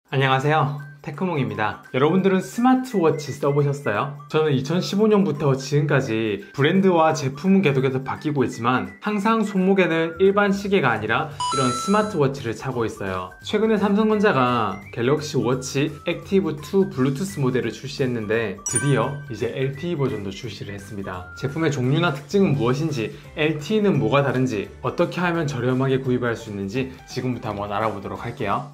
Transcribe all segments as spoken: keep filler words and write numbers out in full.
안녕하세요, 테크몽입니다. 여러분들은 스마트워치 써보셨어요? 저는 이천십오 년부터 지금까지 브랜드와 제품은 계속해서 바뀌고 있지만 항상 손목에는 일반 시계가 아니라 이런 스마트워치를 차고 있어요. 최근에 삼성전자가 갤럭시 워치 액티브 투 블루투스 모델을 출시했는데 드디어 이제 엘티이 버전도 출시를 했습니다. 제품의 종류나 특징은 무엇인지, 엘티이는 뭐가 다른지, 어떻게 하면 저렴하게 구입할 수 있는지 지금부터 한번 알아보도록 할게요.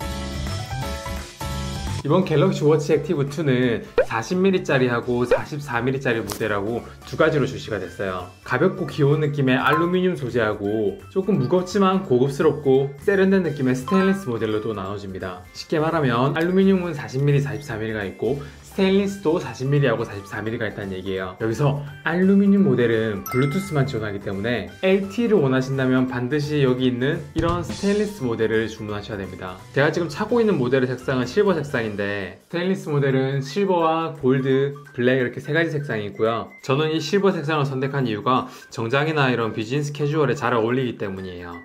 이번 갤럭시 워치 액티브 투는 사십 밀리미터짜리하고 사십사 밀리미터짜리 모델하고 두 가지로 출시가 됐어요. 가볍고 귀여운 느낌의 알루미늄 소재하고 조금 무겁지만 고급스럽고 세련된 느낌의 스테인리스 모델로 또 나눠집니다. 쉽게 말하면 알루미늄은 사십 밀리미터, 사십사 밀리미터가 있고 스테인리스도 사십 밀리미터하고 사십사 밀리미터가 있다는 얘기예요. 여기서 알루미늄 모델은 블루투스만 지원하기 때문에 엘티이를 원하신다면 반드시 여기 있는 이런 스테인리스 모델을 주문하셔야 됩니다. 제가 지금 차고 있는 모델의 색상은 실버 색상인데 스테인리스 모델은 실버와 골드, 블랙 이렇게 세 가지 색상이 있고요. 저는 이 실버 색상을 선택한 이유가 정장이나 이런 비즈니스 캐주얼에 잘 어울리기 때문이에요.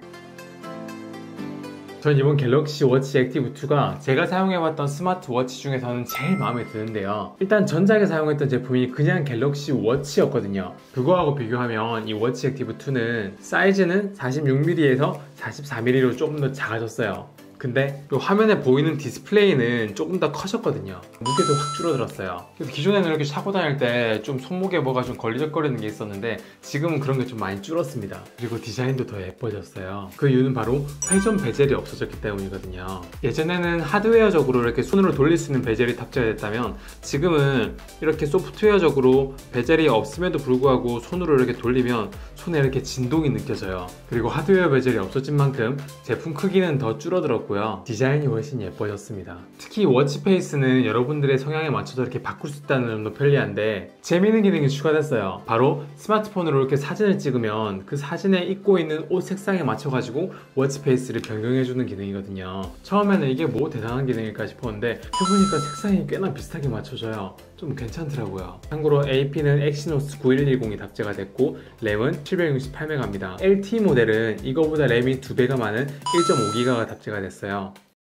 전 이번 갤럭시 워치 액티브 투가 제가 사용해봤던 스마트워치 중에서는 제일 마음에 드는데요. 일단 전작에 사용했던 제품이 그냥 갤럭시 워치였거든요. 그거하고 비교하면 이 워치 액티브 투는 사이즈는 사십육 밀리미터에서 사십사 밀리미터로 조금 더 작아졌어요. 근데 이 화면에 보이는 디스플레이는 조금 더 커졌거든요. 무게도 확 줄어들었어요. 그래서 기존에는 이렇게 차고 다닐 때 좀 손목에 뭐가 좀 걸리적거리는 게 있었는데 지금은 그런 게 좀 많이 줄었습니다. 그리고 디자인도 더 예뻐졌어요. 그 이유는 바로 회전 베젤이 없어졌기 때문이거든요. 예전에는 하드웨어적으로 이렇게 손으로 돌릴 수 있는 베젤이 탑재됐다면 지금은 이렇게 소프트웨어적으로 베젤이 없음에도 불구하고 손으로 이렇게 돌리면 손에 이렇게 진동이 느껴져요. 그리고 하드웨어 베젤이 없어진 만큼 제품 크기는 더 줄어들었고 디자인이 훨씬 예뻐졌습니다. 특히 워치 페이스는 여러분들의 성향에 맞춰서 이렇게 바꿀 수 있다는 점도 편리한데 재미있는 기능이 추가됐어요. 바로 스마트폰으로 이렇게 사진을 찍으면 그 사진에 입고 있는 옷 색상에 맞춰가지고 워치 페이스를 변경해주는 기능이거든요. 처음에는 이게 뭐 대단한 기능일까 싶었는데 해보니까 색상이 꽤나 비슷하게 맞춰져요. 좀 괜찮더라고요. 참고로 에이피는 엑시노스 구일일공이 답재가 됐고 램은 칠백육십팔 메가입니다. 엘티이 모델은 이거보다 램이 두 배가 많은 일 점 오 기가가 답재가 됐어요.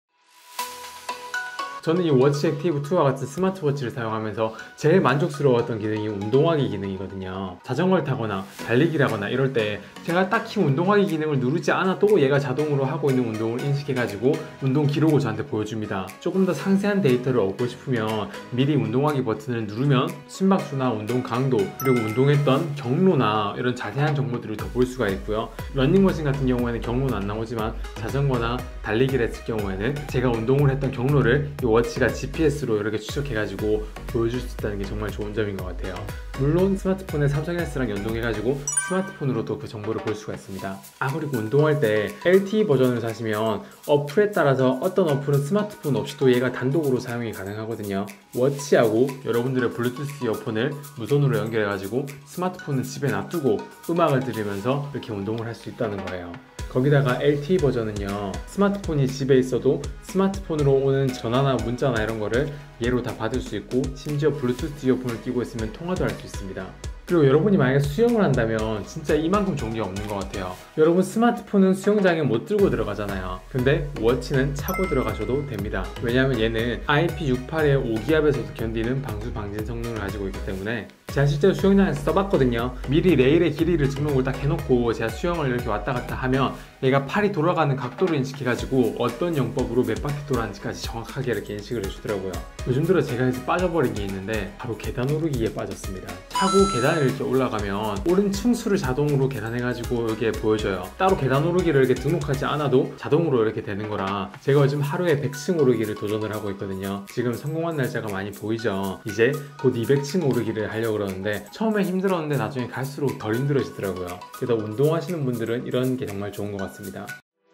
저는 이 워치 액티브 투와 같은 스마트워치를 사용하면서 제일 만족스러웠던 기능이 운동하기 기능이거든요. 자전거를 타거나 달리기를 하거나 이럴 때 제가 딱히 운동하기 기능을 누르지 않아도 얘가 자동으로 하고 있는 운동을 인식해가지고 운동 기록을 저한테 보여줍니다. 조금 더 상세한 데이터를 얻고 싶으면 미리 운동하기 버튼을 누르면 심박수나 운동 강도, 그리고 운동했던 경로나 이런 자세한 정보들을 더 볼 수가 있고요. 러닝머신 같은 경우에는 경로는 안 나오지만 자전거나 달리기를 했을 경우에는 제가 운동을 했던 경로를 이 워치가 지피에스로 이렇게 추적해가지고 보여줄 수 있다는 게 정말 좋은 점인 것 같아요. 물론 스마트폰에 삼성 에스랑 연동해가지고 스마트폰으로도 그 정보를 볼 수가 있습니다. 아, 그리고 운동할 때 엘티이 버전을 사시면 어플에 따라서 어떤 어플은 스마트폰 없이도 얘가 단독으로 사용이 가능하거든요. 워치하고 여러분들의 블루투스 이어폰을 무선으로 연결해가지고 스마트폰은 집에 놔두고 음악을 들으면서 이렇게 운동을 할 수 있다는 거예요. 거기다가 엘티이 버전은요, 스마트폰이 집에 있어도 스마트폰으로 오는 전화나 문자나 이런 거를 얘로 다 받을 수 있고 심지어 블루투스 이어폰을 끼고 있으면 통화도 할 수 있습니다. 그리고 여러분이 만약에 수영을 한다면 진짜 이만큼 좋은 게 없는 것 같아요. 여러분 스마트폰은 수영장에 못 들고 들어가잖아요. 근데 워치는 차고 들어가셔도 됩니다. 왜냐하면 얘는 아이피 육십팔의 오 기압에서도 견디는 방수 방진 성능을 가지고 있기 때문에 제가 실제로 수영장에서 써봤거든요. 미리 레일의 길이를 등록을 딱 해놓고 제가 수영을 이렇게 왔다 갔다 하면 얘가 팔이 돌아가는 각도를 인식해가지고 어떤 영법으로 몇 바퀴 돌아가는지까지 정확하게 이렇게 인식을 해주더라고요. 요즘 들어 제가 이제 빠져버린 게 있는데 바로 계단 오르기에 빠졌습니다. 차고 계단을 이렇게 올라가면 오른 층수를 자동으로 계산해가지고 이렇게 보여줘요. 따로 계단 오르기를 이렇게 등록하지 않아도 자동으로 이렇게 되는 거라 제가 요즘 하루에 백 층 오르기를 도전을 하고 있거든요. 지금 성공한 날짜가 많이 보이죠. 이제 곧 이백 층 오르기를 하려고 그러는데 처음에 힘들었는데 나중에 갈수록 덜 힘들어지더라고요. 그래서 운동하시는 분들은 이런 게 정말 좋은 것 같습니다.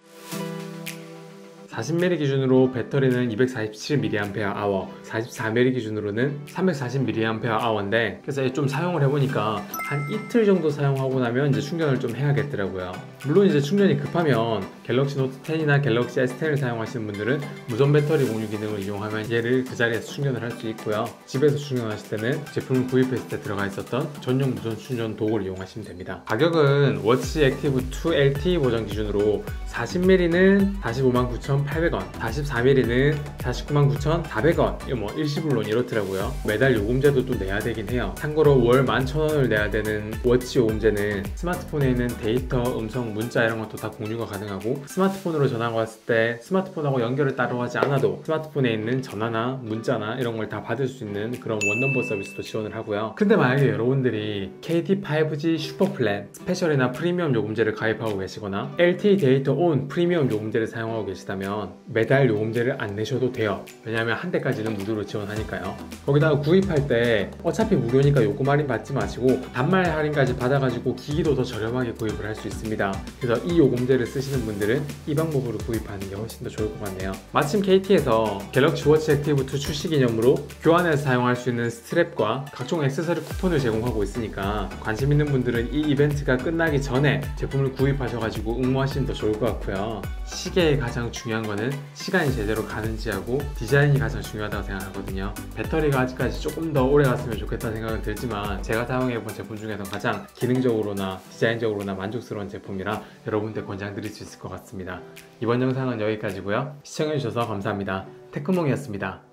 사십 밀리미터 기준으로 배터리는 이백사십칠 밀리앰페어 아워, 사십사 밀리미터 기준으로는 삼백사십 밀리앰페어 아워인데 그래서 좀 사용을 해보니까 한 이틀 정도 사용하고 나면 이제 충전을 좀 해야겠더라고요. 물론 이제 충전이 급하면 갤럭시 노트 텐이나 갤럭시 에스 텐을 사용하시는 분들은 무선 배터리 공유 기능을 이용하면 얘를 그 자리에서 충전을 할 수 있고요. 집에서 충전하실 때는 제품을 구입했을 때 들어가 있었던 전용 무선 충전 도구를 이용하시면 됩니다. 가격은 워치 액티브 투 엘티이 버전 기준으로 사십 밀리리터는 사십오만 구천팔백 원, 사십사 밀리리터는 사십구만 구천사백 원. 이거 뭐 일시불론 이렇더라고요. 매달 요금제도 또 내야 되긴 해요. 참고로 월 만 천 원을 내야 되는 워치 요금제는 스마트폰에 있는 데이터, 음성, 문자 이런 것도 다 공유가 가능하고, 스마트폰으로 전화가 왔을 때 스마트폰하고 연결을 따로 하지 않아도 스마트폰에 있는 전화나 문자나 이런 걸 다 받을 수 있는 그런 원넘버 서비스도 지원을 하고요. 근데 만약에 여러분들이 케이티 파이브지 슈퍼 플랜, 스페셜이나 프리미엄 요금제를 가입하고 계시거나 엘티이 데이터 온 프리미엄 요금제를 사용하고 계시다면 매달 요금제를 안 내셔도 돼요. 왜냐하면 한 대까지는 무료로 지원하니까요. 거기다가 구입할 때 어차피 무료니까 요금 할인 받지 마시고 단말 할인까지 받아가지고 기기도 더 저렴하게 구입을 할 수 있습니다. 그래서 이 요금제를 쓰시는 분들은 이 방법으로 구입하는 게 훨씬 더 좋을 것 같네요. 마침 케이티에서 갤럭시 워치 액티브 투 출시 기념으로 교환해서 사용할 수 있는 스트랩과 각종 액세서리 쿠폰을 제공하고 있으니까 관심 있는 분들은 이 이벤트가 끝나기 전에 제품을 구입하셔가지고 응모하시면 더 좋을 것 같고요. 시계의 가장 중요한 거는 시간이 제대로 가는지 하고 디자인이 가장 중요하다고 생각하거든요. 배터리가 아직까지 조금 더 오래 갔으면 좋겠다는 생각은 들지만 제가 사용해본 제품 중에서 가장 기능적으로나 디자인적으로나 만족스러운 제품이라 여러분들 권장드릴 수 있을 것 같습니다. 이번 영상은 여기까지고요. 시청해주셔서 감사합니다. 테크몽이었습니다.